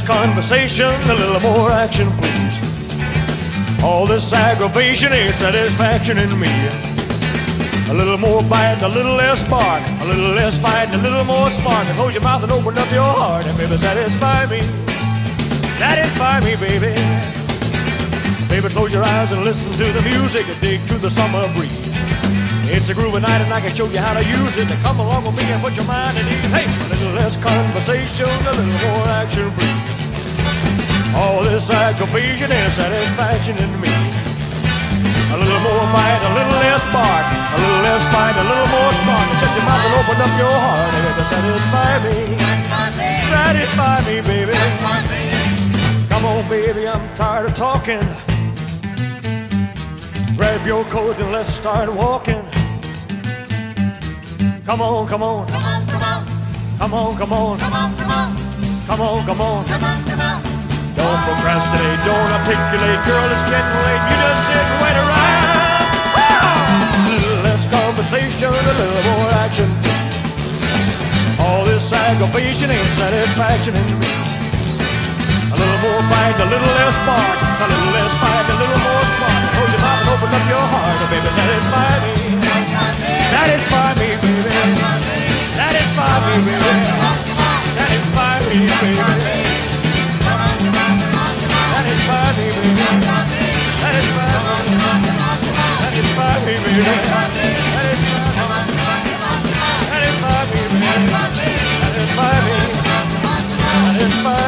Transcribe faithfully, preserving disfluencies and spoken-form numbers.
conversation, a little more action, please. All this aggravation ain't satisfaction in me. A little more bite, a little less spark, a little less fight, a little more spark. And close your mouth and open up your heart, and baby, satisfy me. Satisfy me, baby. Baby, close your eyes and listen to the music and dig to the summer breeze. It's a groovy night and I can show you how to use it. And come along with me and put your mind at ease. Hey, a little less conversation, a little more action, please. All this aggravation and satisfaction in me. A little more bite, a little less spark, a little less fight, a little more spark. Shut your mouth and open up your heart, and baby, satisfy me. Satisfy me, baby. Come on, baby, I'm tired of talking. Grab your coat and let's start walking. Come on, come on. Come on, come on. Come on, come on. Come on, come on. Come on, come on. Come on, come on. Don't procrastinate, don't articulate. Girl, it's getting late. You just sit and wait around. A little less conversation, a little more action. All this aggravation ain't satisfaction in me. A little more bite, a little less spark, a little less fight, a little more spark. Close your mouth and open up your heart, and baby, satisfy me. Satisfy me, baby. Satisfy me, baby. Satisfy me, baby. Satisfy me, baby. Satisfy me. Satisfy me, baby. Satisfy me, baby. Satisfy me. Satisfy me. Satisfy